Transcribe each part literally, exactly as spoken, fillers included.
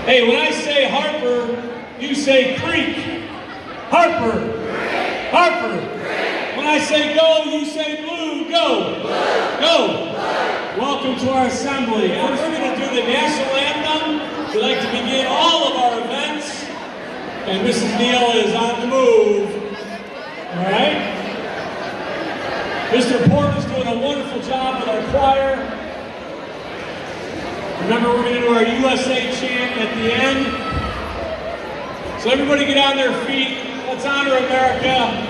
Hey, when I say Harper, you say Creek. Harper. Harper. When I say go, you say blue. Go. Go. Welcome to our assembly. And we're going to do the national anthem. We like to begin all of our events. And Missus Neal is on the move. All right? Mister Porter's doing a wonderful job with our choir. Remember, we're going to do our U S A chant at the end. So everybody get on their feet. Let's honor America.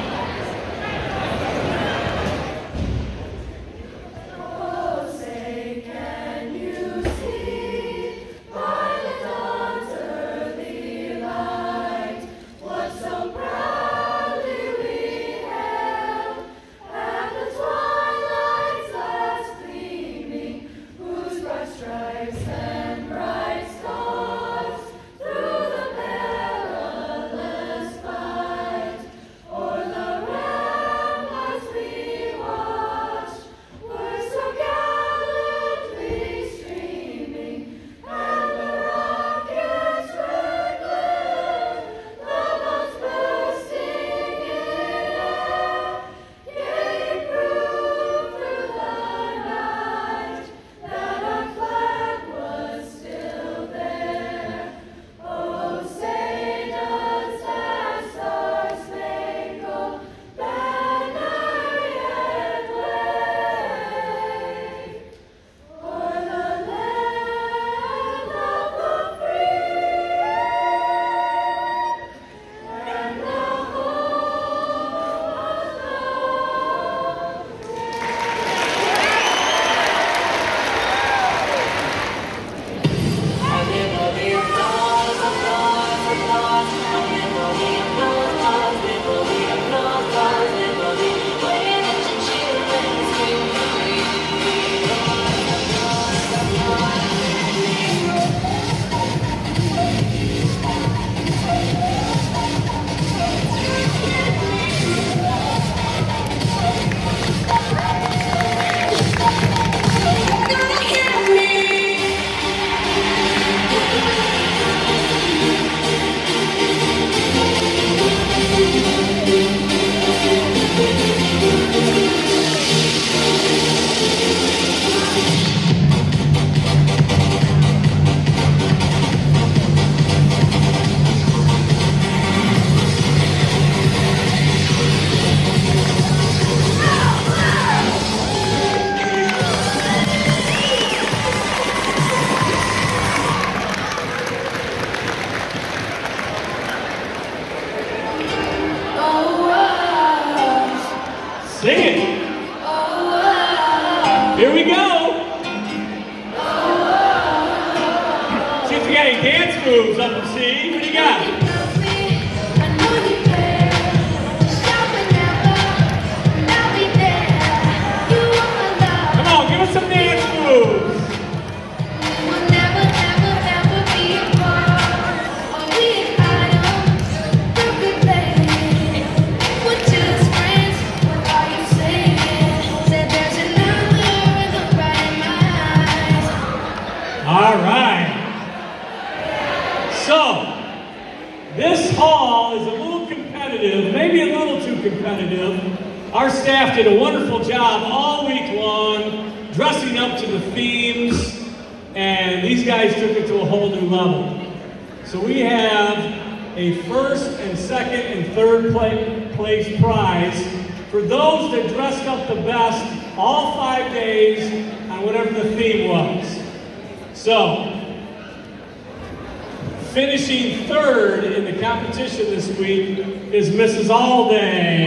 Sing it. Here we go. See if you got any dance moves up and see. What do you got? Come on, give us some dance moves. All right. So, this hall is a little competitive, maybe a little too competitive. Our staff did a wonderful job all week long, dressing up to the themes, and these guys took it to a whole new level. So we have a first and second and third place prize for those that dressed up the best all five days on whatever the theme was. So, finishing third in the competition this week is Missus Alday.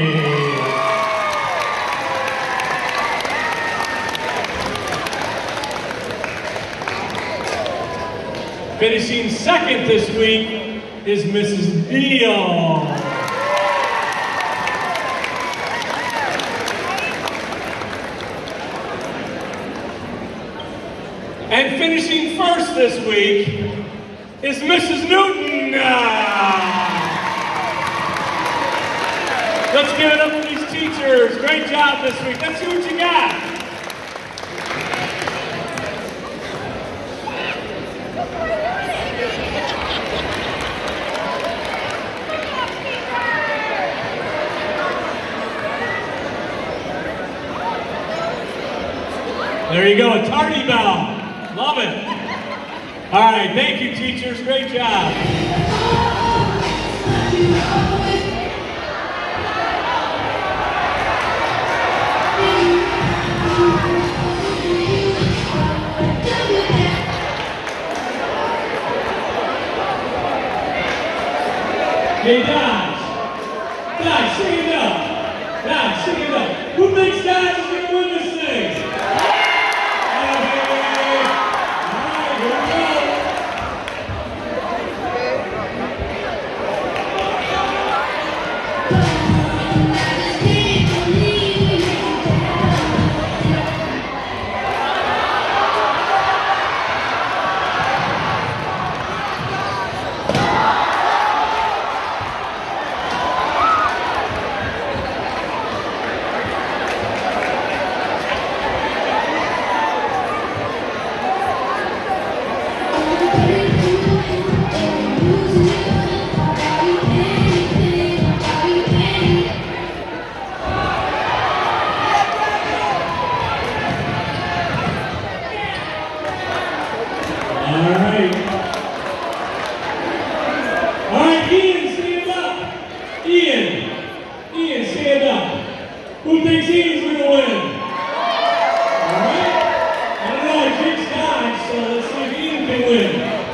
Finishing second this week is Missus Neal. And finishing first this week is Missus Newton. Let's give it up for these teachers. Great job this week. Let's see what you got. Love it. All right, thank you, teachers. Great job. Hey, Dodge. Dodge, stand up. Dodge, stand up. Who thinks Dodge is going to win this thing? Who thinks he's going to win? All right. I don't know, he kicks Dodge, so let's see if Ian can win.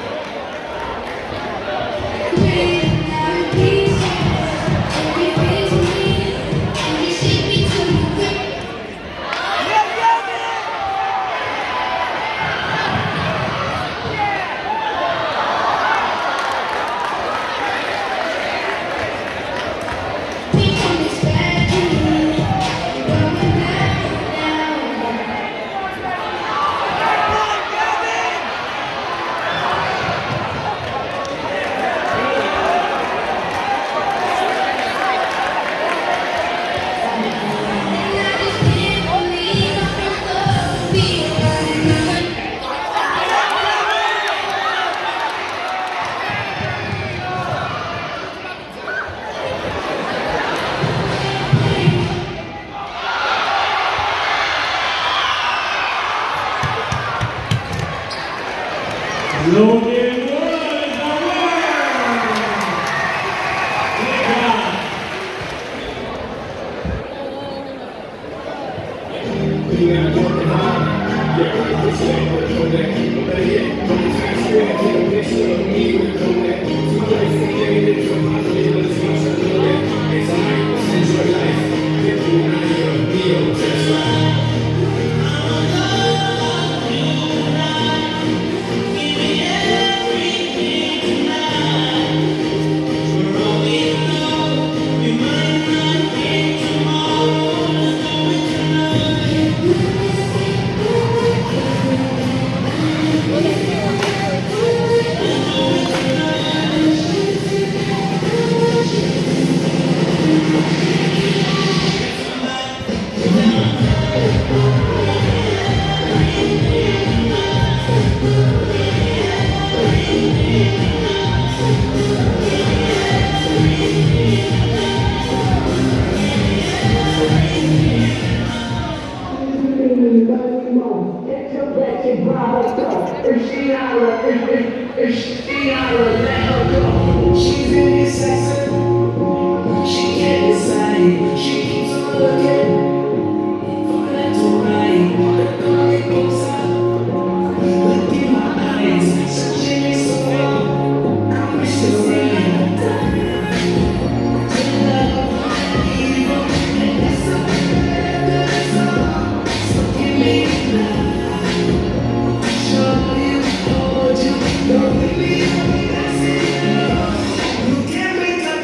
Logan Wood is our winner! Good job! She's indecisive, she can't decide, she keeps on looking from left to right, the dog goes up, look in my eyes, searching me so long, I wish to see you. And that's something better, so give me love, show you, hold you, don't leave me. That's it. You can't make up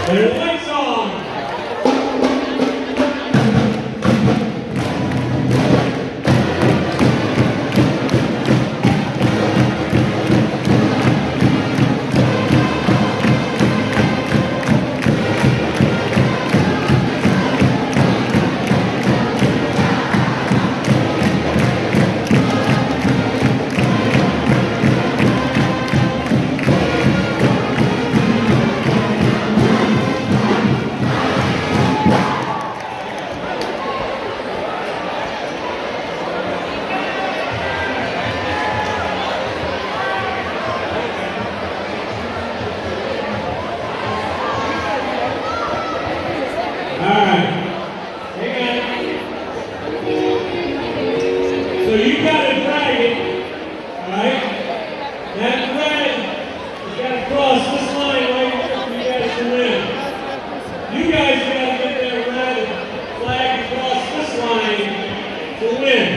There's a white song. So you gotta drag it, alright? That thread has gotta cross this line right here for you guys to win. You guys gotta get that red flag across this line to win.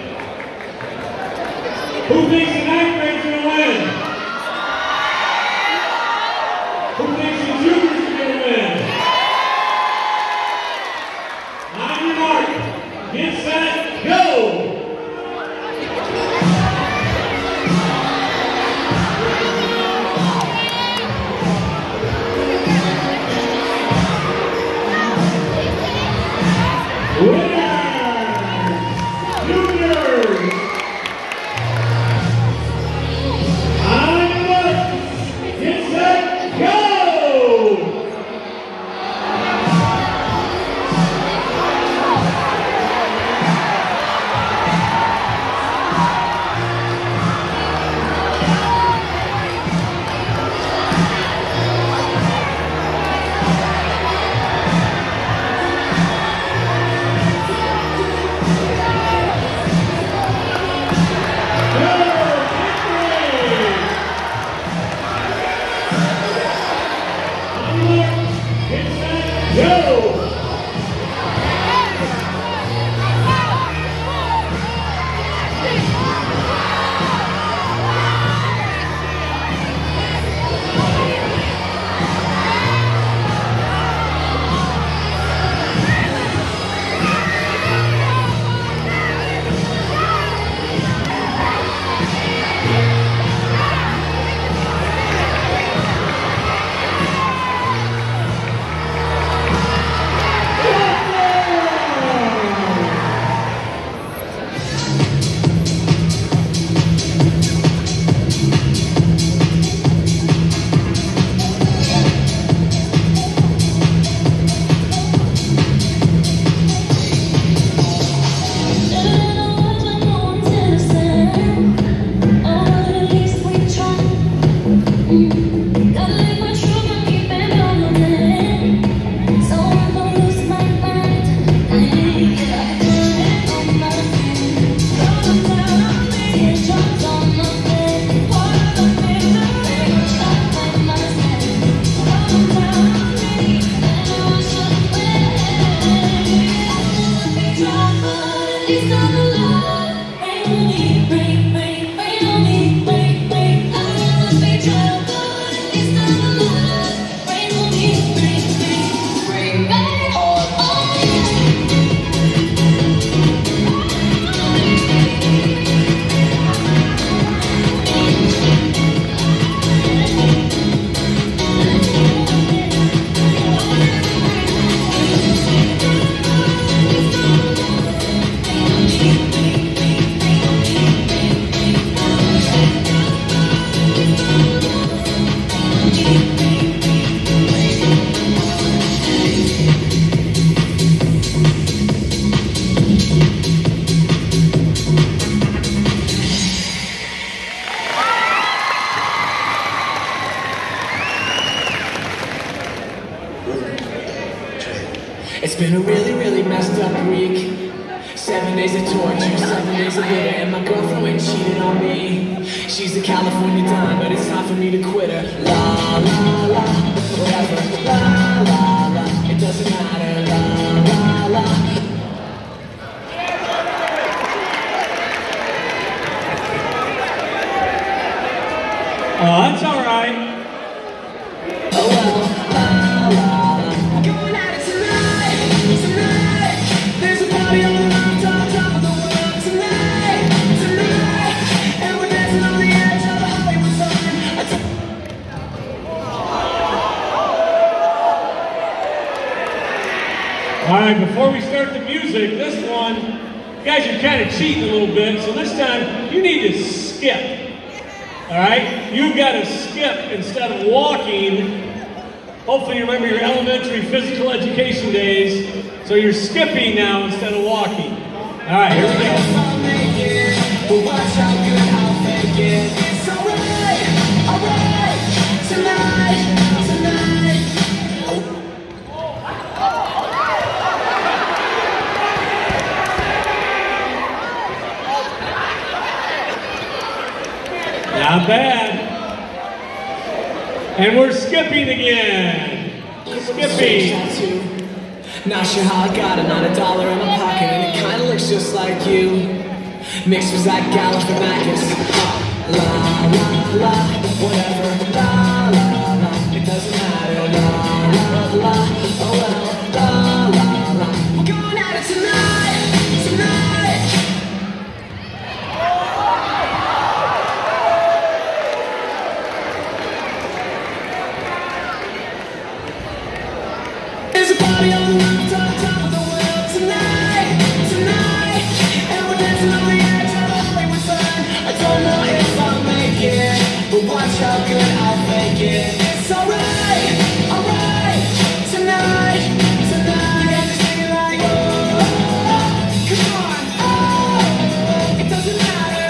Who thinks the ninth grade's gonna win? Who thinks the juniors are gonna win? On your mark, get set, go! It's been a really, really messed up week. Seven days of torture, seven days of bitter, and my girlfriend went and cheated on me. She's a California dime, but it's time for me to quit her. La, la, la, whatever. La, la, la, it doesn't matter. La, la, la. Oh, that's all right. Oh well, la, la. All right, before we start the music, this one, you guys are kind of cheating a little bit, so this time you need to skip. All right? You've got to skip instead of walking. Hopefully you remember your elementary physical education days, so you're skipping now instead of walking. All right, here we go. It's alright, alright, tonight, tonight. Not bad. And we're skipping again. Skipping. Not sure how I got it, not a dollar in my pocket, and it kinda looks just like you. Mixed with that Galifianakis. La la la, whatever. La la la, it doesn't matter. La la la, oh well. La la la, we're going at it tonight, tonight. There's a party on the rooftop, top of the world tonight, tonight, and we're dancing on the edge of the Hollywood sign. I don't know if I'll make it, but watch how good I'll fake it. It's alright, alright, tonight, tonight. And they sing it like, oh, come on, oh, it doesn't matter,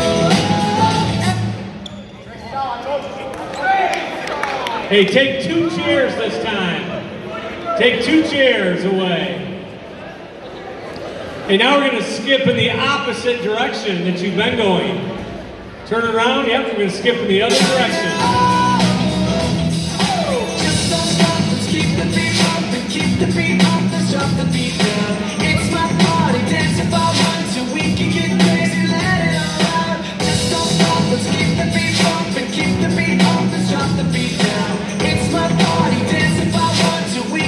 oh. Hey, take two chairs this time. Take two chairs away. And now we're going to skip in the opposite direction that you've been going. Turn around, yep, we're going to skip in the other direction. Just don't stop, let's keep the beat pumping, keep the beat up, let's drop the beat down. It's my party, dance if I want to, we can get crazy, let it all out. Just don't stop, let's keep the beat pumping, keep the beat up, let's drop the beat down. It's my party, dance if I want to, we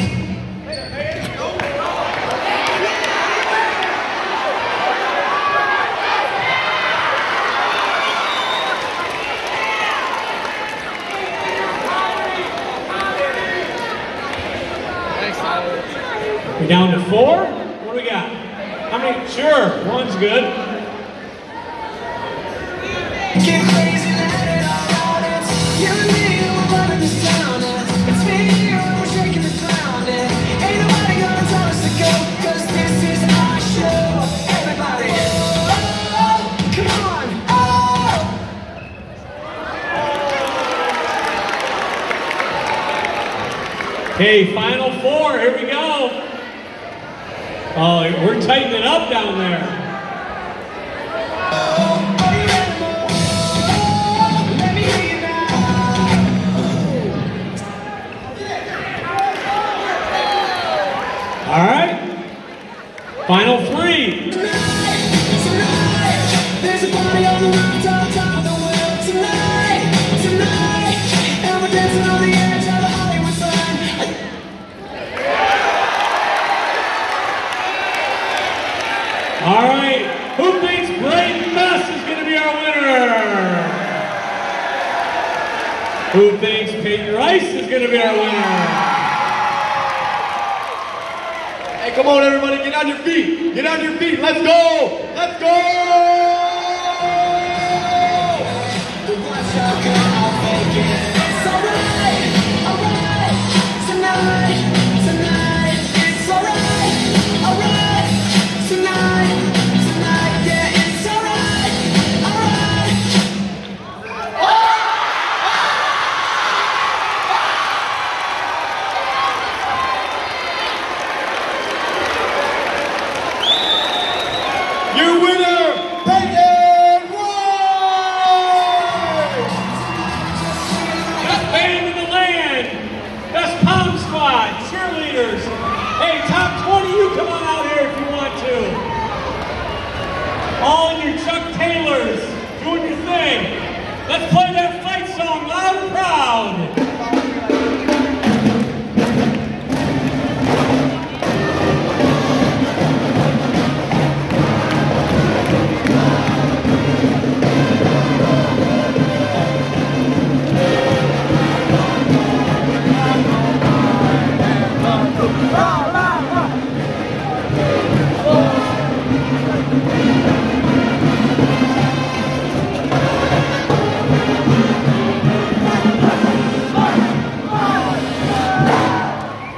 We down to four? What do we got? How many? Sure, one's good. get crazy, let it all out. It's you and me, we're running this town. It's me and you, we're shaking the ground. Ain't nobody gonna tell us to go, cause this is our show. Everybody, oh, come on, oh. Okay, final four, here we go. Oh, we're tightening it up down there. Let me hear you now. All right. Final three. Tonight, tonight, there's a party on the rooftop, top of the world. Tonight, tonight, and we're dancing on the edge of the Hollywood sign. All right. Who thinks Braden Mess is going to be our winner? Who thinks Peyton Rice is going to be our winner? Hey, come on, everybody, get on your feet. Get on your feet. Let's go. Let's go. Watch how good I'll make it. It's alright, alright, tonight, tonight. It's alright, alright, tonight, tonight. Yeah, it's alright, alright. Your winner, Peyton Roy! Best band in the land. Best pound squad. Cheerleaders. Hey, top